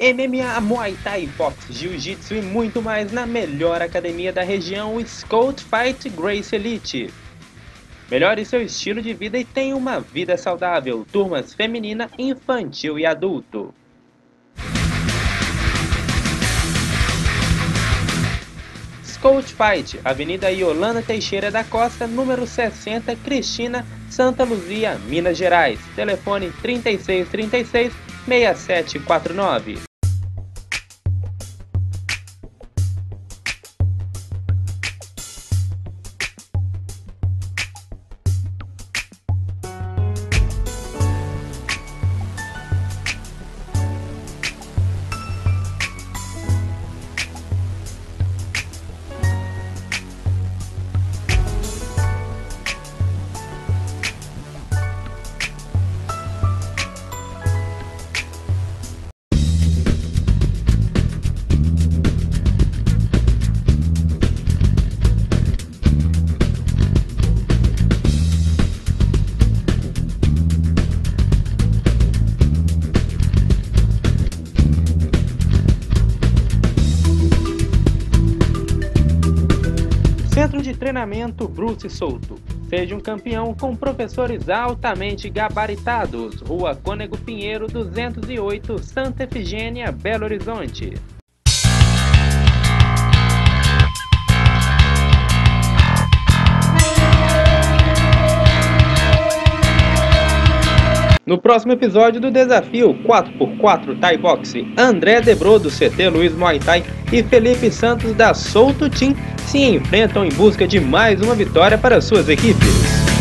MMA, Muay Thai, Boxe, Jiu-Jitsu e muito mais na melhor academia da região, o Scout Fight Gracie Elite. Melhore seu estilo de vida e tenha uma vida saudável. Turmas feminina, infantil e adulto. Scout Fight, Avenida Yolanda Teixeira da Costa, número 60, Cristina, Santa Luzia, Minas Gerais. Telefone 3636-6749. Centro de Treinamento Bruce Souto. Seja um campeão com professores altamente gabaritados. Rua Cônego Pinheiro, 208, Santa Efigênia, Belo Horizonte. No próximo episódio do desafio 4x4 Thai Boxe, André Debro do CT Luiz Muay Thai e Felipe Santos da Souto Team se enfrentam em busca de mais uma vitória para suas equipes.